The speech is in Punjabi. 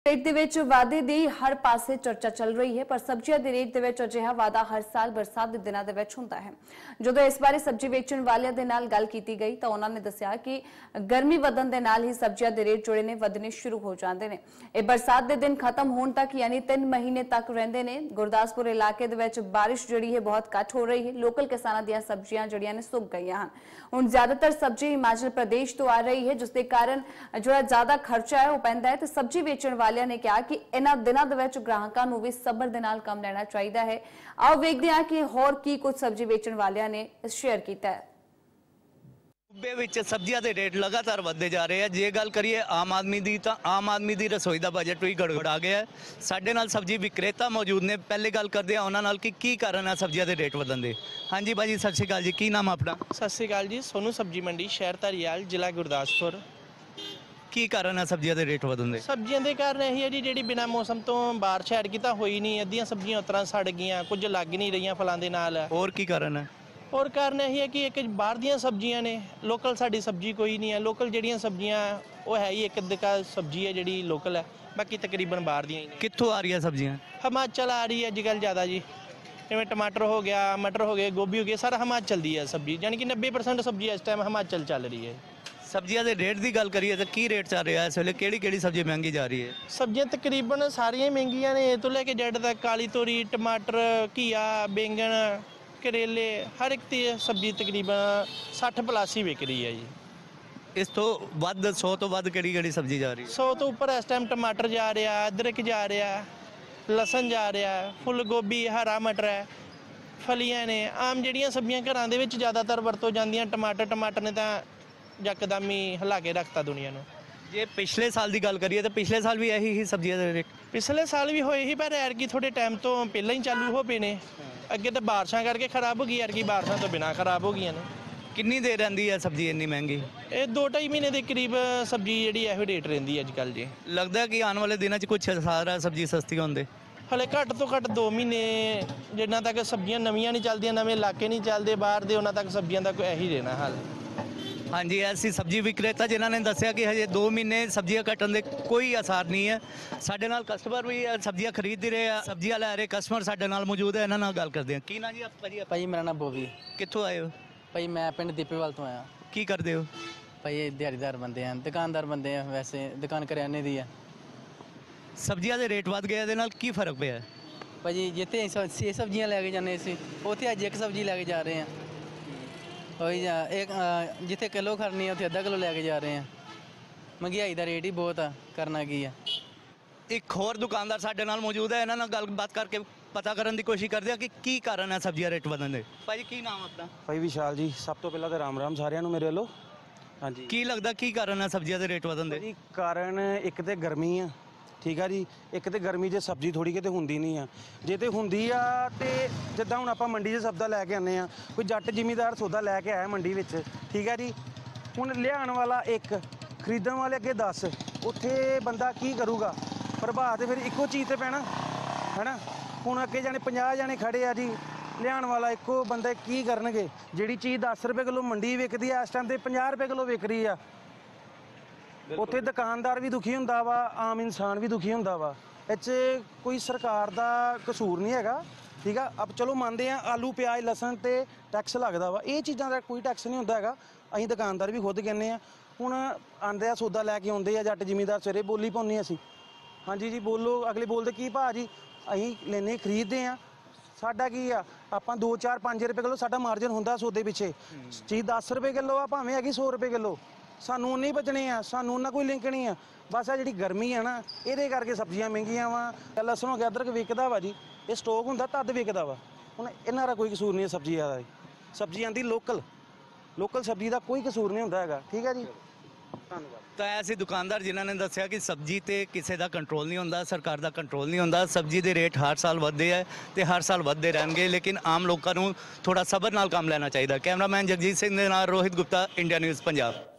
रेट ਦੇ ਵਿੱਚ ਵਾਧੇ ਦੀ ਹਰ ਪਾਸੇ ਚਰਚਾ ਚੱਲ ਰਹੀ ਹੈ, ਪਰ ਸਬਜ਼ੀਆਂ ਦੇ ਰੇਟ ਦੇ ਵਿੱਚ ਅਜਿਹਾ ਵਾਧਾ ਹਰ ਸਾਲ ਬਰਸਾਤ ਦੇ ਦਿਨਾਂ ਦੇ ਵਿੱਚ ਹੁੰਦਾ ਹੈ। ਜਦੋਂ ਇਸ ਬਾਰੇ ਸਬਜ਼ੀ ਵੇਚਣ ਵਾਲਿਆਂ ਦੇ ਨਾਲ ਗੱਲ ਕੀਤੀ ਗਈ ਤਾਂ ਉਹਨਾਂ ਨੇ ਦੱਸਿਆ ਕਿ ਗਰਮੀ ਵਧਣ ਦੇ ਨਾਲ ਹੀ ਸਬਜ਼ੀਆਂ ਦੇ ਰੇਟ ਜਿਹੜੇ ਨੇ ਵਧਣੇ ਸ਼ੁਰੂ ਹੋ ਜਾਂਦੇ ਨੇ। ਇਹ ਬਰਸਾਤ ਦੇ ਦਿਨ ਖਤਮ ਹੋਣ ਤੱਕ ਯਾਨੀ 3 ਮਹੀਨੇ ਤੱਕ ਰਹਿੰਦੇ ਨੇ। ਗੁਰਦਾਸਪੁਰ ਇਲਾਕੇ ਦੇ ਵਿੱਚ ਬਾਰਿਸ਼ ਜਿਹੜੀ ਹੈ ਬਹੁਤ ਘੱਟ ਹੋ ਰਹੀ ਹੈ। ਲੋਕਲ ਕਿਸਾਨਾਂ ਦੀਆਂ ਸਬਜ਼ੀਆਂ ਜਿਹੜੀਆਂ ਨੇ ਸੁੱਕ ਗਈਆਂ ਹਨ। ਹੁਣ ਜ਼ਿਆਦਾਤਰ ਸਬਜ਼ੀ ਹਿਮਾਚਲ ਪ੍ਰਦੇਸ਼ ਤੋਂ ਆ ਰਹੀ ਹੈ, ਜਿਸ ਦੇ ਕਾਰਨ ਜਿਹੜਾ ਜ਼ਿਆਦਾ ਖਰਚਾ ਹੈ ਉਹ ਪੈਂਦਾ ਹੈ। ਤੇ ਸਬਜ਼ੀ ਵੇਚਣ ਵਾਲਿਆਂ ਨੇ ਕਿਹਾ कि इन्हां दिनां दे विच ग्राहकां नूं वी सबर दे नाल काम लैना चाहीदा है। आओ वेखदे हां कि होर की कुछ सब्जी वेचण वालियां ने शेयर कीता है। सूबे विच सब्जियां दे रेट लगातार वधदे जा रहे हैं। जे गल करिए आम आदमी दी तां आम आदमी दी रसोई दा बजट भी गड़गड़ा गया है। साडे नाल सब्जी विक्रेता मौजूद ने। पहले गल करदे हां उन्हां नाल कि की कारण है सब्जियां दे रेट वधण दे। हाँ जी भाजी, सत श्री अकाल जी, की नाम अपना? सत श्री अकाल जी, सोनू सब्जी मंडी, शहर धरियाल, जिला गुरदासपुर। की कारण है सब्जियां दे रेट ਵਧਣ ਦੇ? सब्जियां ਦੇ ਕਾਰਨ ਇਹੀ ਹੈ ਜੀ, ਜਿਹੜੀ ਬਿਨਾਂ ਮੌਸਮ ਤੋਂ ਬਾਰਿਸ਼ ਐਤਕੀ ਤਾਂ ਹੋਈ ਨਹੀਂ। ਅੱਧੀਆਂ ਸਬਜ਼ੀਆਂ ਉਤਰਾਂ ਸੜ ਗਈਆਂ, ਕੁਝ ਲੱਗ ਨਹੀਂ ਰਹੀਆਂ ਫਲਾਂ ਦੇ ਨਾਲ। ਹੋਰ ਕੀ ਕਾਰਨ ਹੈ? ਹੋਰ ਕਾਰਨ ਇਹੀ ਹੈ ਕਿ ਇੱਕ ਬਾਹਰ ਦੀਆਂ ਸਬਜ਼ੀਆਂ ਨੇ, ਲੋਕਲ ਸਾਡੀ ਸਬਜ਼ੀ ਕੋਈ ਨਹੀਂ ਹੈ। ਲੋਕਲ ਜਿਹੜੀਆਂ ਸਬਜ਼ੀਆਂ ਉਹ ਹੈ ਹੀ ਇੱਕ ਅੱਧਾ ਸਬਜ਼ੀ ਹੈ ਜਿਹੜੀ ਲੋਕਲ ਹੈ, ਬਾਕੀ ਤਕਰੀਬਨ ਬਾਹਰ ਦੀਆਂ ਹੀ ਨੇ। ਕਿੱਥੋਂ ਆ ਰਹੀਆਂ ਸਬਜ਼ੀਆਂ? ਹਿਮਾਚਲ ਆ ਰਹੀ ਹੈ ਅੱਜ ਕੱਲ੍ਹ ਜ਼ਿਆਦਾ ਜੀ। ਜਿਵੇਂ ਟਮਾਟਰ ਹੋ ਗਿਆ, ਮਟਰ ਹੋ ਗਏ, ਗੋਭੀ ਹੋ ਗਈ, ਸਾਰਾ ਹਿਮਾਚਲ ਦੀ ਹੈ ਸਬਜ਼ੀ। ਯਾਨੀ ਕਿ 90% ਸਬਜ਼ੀ ਇਸ ਟਾਈਮ ਹਿਮਾਚਲ ਚੱਲ ਰਹੀ ਹੈ। ਸਬਜ਼ੀਆਂ ਦੇ ਰੇਟ ਦੀ ਗੱਲ ਕਰੀਏ ਤਾਂ ਕੀ ਰੇਟ ਚੱਲ ਰਿਹਾ ਇਸ ਵੇਲੇ? ਕਿਹੜੀ ਸਬਜ਼ੀ ਮਹਿੰਗੀ ਜਾ ਰਹੀ ਹੈ? ਸਬਜ਼ੀਆਂ ਤਕਰੀਬਨ ਸਾਰੀਆਂ ਹੀ ਮਹਿੰਗੀਆਂ ਨੇ, ਇਹ ਤੋਂ ਲੈ ਕੇ ਜੈਡ ਤੱਕ। ਕਾਲੀ ਤੋਰੀ, ਟਮਾਟਰ, ਘੀਆ, ਬੈਂਗਣ, ਕਰੇਲੇ, ਹਰ ਇੱਕ ਦੀ ਸਬਜ਼ੀ ਤਕਰੀਬਨ 60 ਪਲੱਸ ਹੀ ਵਿਕ ਰਹੀ ਹੈ ਜੀ। ਇਸ ਤੋਂ ਵੱਧ 100 ਤੋਂ ਵੱਧ ਕਿਹੜੀ ਸਬਜ਼ੀ ਜਾ ਰਹੀ ਹੈ? 100 ਤੋਂ ਉੱਪਰ ਇਸ ਟਾਈਮ ਟਮਾਟਰ ਜਾ ਰਿਹਾ, ਅਦਰਕ ਜਾ ਰਿਹਾ, ਲਸਣ ਜਾ ਰਿਹਾ, ਫੁੱਲ ਗੋਭੀ, ਹਰਾ ਮਟਰ ਹੈ, ਫਲੀਆਂ ਨੇ। ਆਮ ਜਿਹੜੀਆਂ ਸਬਜ਼ੀਆਂ ਘਰਾਂ ਦੇ ਵਿੱਚ ਜ਼ਿਆਦਾਤਰ ਵਰਤੋਂ ਜਾਂਦੀਆਂ, ਟਮਾਟਰ ਨੇ ਤਾਂ ਯਕਦਮ ਹੀ ਹਿਲਾ ਕੇ ਰੱਖਤਾ ਦੁਨੀਆ ਨੂੰ। ਜੇ ਪਿਛਲੇ ਸਾਲ ਦੀ ਗੱਲ ਕਰੀਏ ਤਾਂ ਪਿਛਲੇ ਸਾਲ ਵੀ ਇਹੀ ਹੀ ਸਬਜ਼ੀਆਂ ਦੇ ਰੇਟ? ਪਿਛਲੇ ਸਾਲ ਵੀ ਹੋਏ ਹੀ, ਪਰ ਐਤਕੀ ਥੋੜੇ ਟਾਈਮ ਤੋਂ ਪਹਿਲਾਂ ਹੀ ਚਾਲੂ ਹੋ ਪਏ ਨੇ। ਅੱਗੇ ਤਾਂ ਬਾਰਿਸ਼ਾਂ ਕਰਕੇ ਖਰਾਬ ਹੋ ਗਈ, ਐਤਕੀ ਬਾਰਿਸ਼ਾਂ ਤੋਂ ਬਿਨਾਂ ਖਰਾਬ ਹੋ ਗਈਆਂ ਨੇ। ਕਿੰਨੀ ਦੇਰ ਰਹਿੰਦੀ ਹੈ ਸਬਜ਼ੀ ਇੰਨੀ ਮਹਿੰਗੀ? ਇਹ 2-2.5 ਮਹੀਨੇ ਦੇ ਕਰੀਬ ਸਬਜ਼ੀ ਜਿਹੜੀ ਇਹੋ ਰੇਟ ਰਹਿੰਦੀ ਅੱਜ ਕੱਲ੍ਹ ਜੀ। ਲੱਗਦਾ ਕਿ ਆਉਣ ਵਾਲੇ ਦਿਨਾਂ 'ਚ ਕੁਛ ਸਾਰਾ ਸਬਜ਼ੀ ਸਸਤੀ ਹੁੰਦੇ? ਹਲੇ ਘੱਟ ਤੋਂ ਘੱਟ 2 ਮਹੀਨੇ ਜਿੰਨਾ ਤੱਕ ਸਬਜ਼ੀਆਂ ਨਵੀਆਂ ਨਹੀਂ ਚੱਲਦੀਆਂ, ਨਵੇਂ ਇਲਾਕੇ ਨਹੀਂ ਚੱਲਦੇ ਬਾਹਰ ਦੇ, ਉਹਨਾਂ ਤੱਕ ਸਬਜ਼ੀਆਂ ਦਾ ਕੋਈ ਇਹੀ ਰਹਿਣਾ ਹਾਲ। हाँ जी, ऐसी सब्जी विक्रेता जिन्होंने दसिया कि हजे 2 महीने सब्जियां घटन के कोई आसार नहीं है। साडे नाल कस्टमर भी सब्जियां खरीद रहे हैं, सब्जियां लै रहे कस्टमर साडे नाल मौजूद है। इन्हां नाल गल करदे हैं। की ना जी आप भाजी? भाई मेरा नाम बॉबी। कित्थों आए हो भाई मैं पिंड दीपेवाल तो आया। की करदे हो? भाई दिहाड़ीदार बंदे हैं, दुकानदार बंदे हैं। वैसे दुकान करियाने दी है। सब्जियां दे रेट वध गए, इहदे नाल की फर्क पिया? भाई जिते 6 सब्जियां लैके जाने सी, उत्थे अज एक सब्जी लैके जा रहे हैं। एक जिथे किलो खरनी है उत्थे अद्धा किलो लैके जा रहे हैं। महंगाई का रेट ही बहुत है, करना की है। एक होर दुकानदार साडे नाल मौजूद है, इन्हां नाल गलबात करके पता करन दी कोशिश करदे आ कि की कारण है सब्जियां रेट वधन दे। भाई की नाम अपना? भाई विशाल जी। सब तो पहला तो राम राम सारिਆਂ ਨੂੰ ਮੇਰੇ ਵੱਲੋਂ। हाँ जी। की लगदा की कारण है सब्जियां दे रेट वधन दे? कारण एक तो गर्मी आ, ठीक है जी। एक तो गर्मी 'ਚ सब्जी थोड़ी किते ਹੁੰਦੀ नहीं आ। ਜੇ ਤੇ ਹੁੰਦੀ ਆ ਤੇ ਜਿੱਦਾਂ ਹੁਣ ਆਪਾਂ ਮੰਡੀ 'ਚ ਸੌਦਾ ਲੈ ਕੇ ਆਉਂਦੇ ਆ, ਕੋਈ ਜੱਟ ਜ਼ਿਮੀਂਦਾਰ ਸੌਦਾ ਲੈ ਕੇ ਆਇਆ ਮੰਡੀ ਵਿੱਚ, ਠੀਕ ਹੈ ਜੀ। ਹੁਣ ਲਿਆਉਣ ਵਾਲਾ ਇੱਕ, ਖਰੀਦਣ ਵਾਲੇ ਅੱਗੇ 10, ਉੱਥੇ ਬੰਦਾ ਕੀ ਕਰੂਗਾ? ਪ੍ਰਭਾਵ ਤੇ ਫਿਰ ਇੱਕੋ ਚੀਜ਼ ਤੇ ਪੈਣਾ ਹੈ ਨਾ। ਹੁਣ ਅੱਗੇ ਜਾਣੇ 50 ਜਾਣੇ ਖੜੇ ਆ ਜੀ, ਲਿਆਉਣ ਵਾਲਾ ਇੱਕੋ ਬੰਦਾ ਕੀ ਕਰਨਗੇ? ਜਿਹੜੀ ਚੀਜ਼ 10 ਰੁਪਏ ਕਿਲੋ ਮੰਡੀ ਵਿਕਦੀ ਆ, ਇਸ ਟਾਈਮ ਤੇ 50 ਰੁਪਏ ਕਿਲੋ ਵਿਕ ਰਹੀ ਆ। ਉੱਥੇ ਦੁਕਾਨਦਾਰ ਵੀ ਦੁਖੀ ਹੁੰਦਾ ਵਾ, ਆਮ ਇਨਸਾਨ ਵੀ ਦੁਖੀ ਹੁੰਦਾ ਵਾ। ਇਹ 'ਚ ਕੋਈ ਸਰਕਾਰ ਦਾ ਕਸੂਰ ਨਹੀਂ ਹੈਗਾ, ਠੀਕ ਆ। ਆਪ ਚਲੋ ਮੰਨਦੇ ਆ ਆਲੂ, ਪਿਆਜ਼, ਲਸਣ ਤੇ ਟੈਕਸ ਲੱਗਦਾ ਵਾ, ਇਹ ਚੀਜ਼ਾਂ ਦਾ ਕੋਈ ਟੈਕਸ ਨਹੀਂ ਹੁੰਦਾ ਹੈਗਾ। ਅਸੀਂ ਦੁਕਾਨਦਾਰ ਵੀ ਖੁਦ ਕਹਿੰਦੇ ਆ। ਹੁਣ ਆਉਂਦੇ ਆ ਸੌਦਾ ਲੈ ਕੇ ਆਉਂਦੇ ਆ ਜੱਟ ਜ਼ਿਮੀਂਦਾਰ, ਸਵੇਰੇ ਬੋਲੀ ਪਾਉਂਦੇ ਅਸੀਂ। ਹਾਂਜੀ ਜੀ ਬੋਲੋ, ਅਗਲੇ ਬੋਲਦੇ ਕੀ ਭਾਅ ਜੀ? ਅਸੀਂ ਲੈਨੇ ਖਰੀਦਦੇ ਆ, ਸਾਡਾ ਕੀ ਆ? ਆਪਾਂ 2, 4, 5 ਰੁਪਏ ਕਿਲੋ ਸਾਡਾ ਮਾਰਜਨ ਹੁੰਦਾ ਸੌਦੇ ਪਿੱਛੇ। ਚੀਜ਼ 10 ਰੁਪਏ ਕਿਲੋ ਆ, ਭਾਵੇਂ ਹੈਗੀ 100 ਰੁਪਏ ਕਿਲੋ, ਸਾਨੂੰ ਨਹੀਂ ਬਚਣੇ ਆ, ਸਾਨੂੰ ਉਹਨਾਂ ਕੋਈ ਲਿੰਕ ਨਹੀਂ ਆ। ਬਸ ਆ ਜਿਹੜੀ ਗਰਮੀ ਆ ਨਾ, ਇਹਦੇ ਕਰਕੇ ਸਬਜ਼ੀਆਂ ਮਹਿੰਗੀਆਂ ਵਾ। ਲਸਣ ਹੋ ਗਿਆ, ਅਦਰਕ ਵਿਕਦਾ ਵਾ ਜੀ, ਇਹ ਸਟੋਕ ਹੁੰਦਾ ਤਦ ਵਿਕਦਾ ਵਾ। ਹੁਣ ਇਹਨਾਂ ਦਾ ਕੋਈ ਕਸੂਰ ਨਹੀਂ ਹੈ ਸਬਜ਼ੀਆਂ ਦਾ। ਸਬਜ਼ੀ ਆਂਦੀ ਲੋਕਲ ਸਬਜ਼ੀ ਦਾ ਕੋਈ ਕਸੂਰ ਨਹੀਂ ਹੁੰਦਾ ਹੈਗਾ, ਠੀਕ ਹੈ ਜੀ। ਧੰਨਵਾਦ। ਤਾਂ ਐਸੇ ਦੁਕਾਨਦਾਰ ਜਿਨ੍ਹਾਂ ਨੇ ਦੱਸਿਆ ਕਿ ਸਬਜ਼ੀ ਤੇ ਕਿਸੇ ਦਾ ਕੰਟਰੋਲ ਨਹੀਂ ਹੁੰਦਾ, ਸਰਕਾਰ ਦਾ ਕੰਟਰੋਲ ਨਹੀਂ ਹੁੰਦਾ। ਸਬਜ਼ੀ ਦੇ ਰੇਟ ਹਰ ਸਾਲ ਵੱਧਦੇ ਹੈ ਤੇ ਹਰ ਸਾਲ ਵੱਧਦੇ ਰਹਿਣਗੇ, ਲੇਕਿਨ ਆਮ ਲੋਕਾਂ ਨੂੰ ਥੋੜਾ ਸਬਰ ਨਾਲ ਕੰਮ ਲੈਣਾ ਚਾਹੀਦਾ। ਕੈਮਰਾਮੈਨ ਜਗਜੀਤ ਸਿੰਘ ਦੇ ਨਾਲ ਰੋਹਿਤ ਗੁਪਤਾ, ਇੰਡੀਆ ਨਿਊਜ਼ ਪੰਜਾਬ।